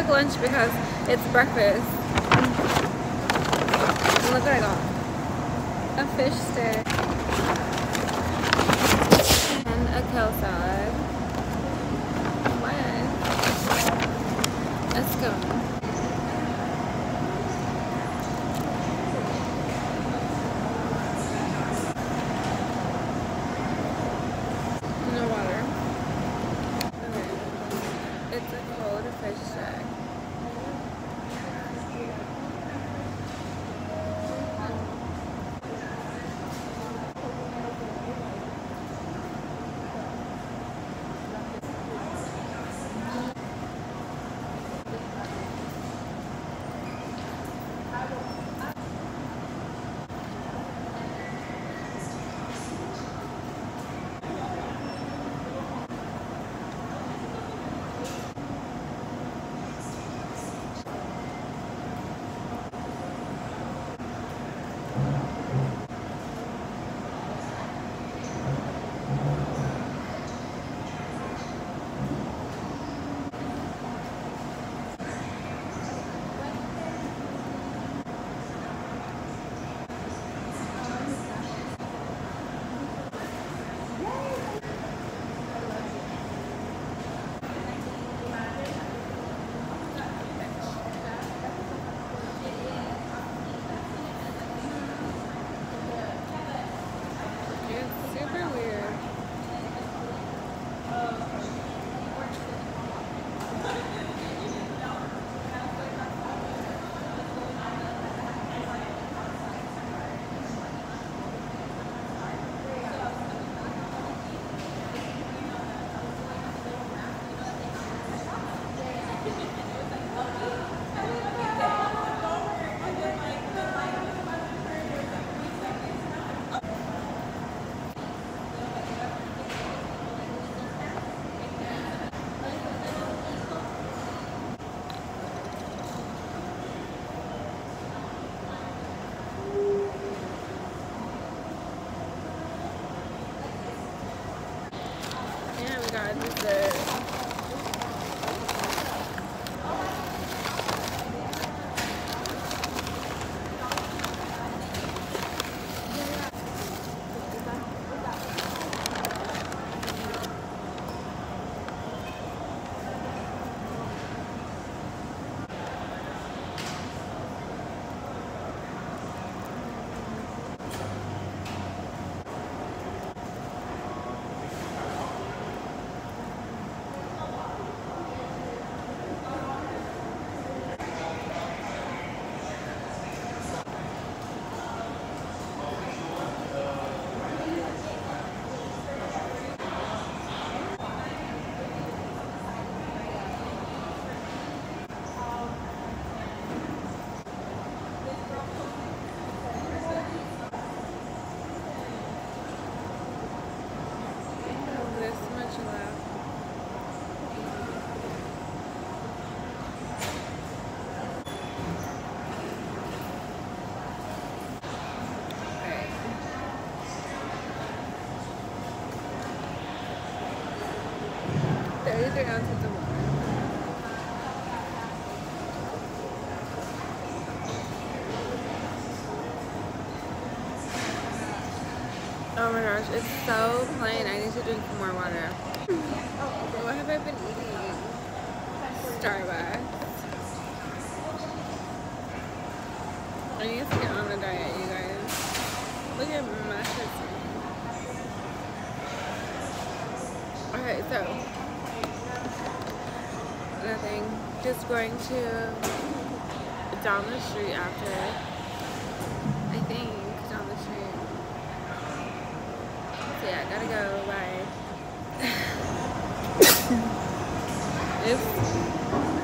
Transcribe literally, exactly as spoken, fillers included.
took lunch because it's breakfast. And look what I got. A fish stick. And a kale salad. What? A scone. No water. Okay. It's a cold fish stick. God, this is thirty-three ounces of water. Oh my gosh, it's so plain. I need to drink more water. What have I been eating? Starbucks. I need to get on a diet, you guys. Look at my shit. Okay, so nothing. Just going to down the street after. I think down the street. So yeah, I gotta go. Bye. Oops.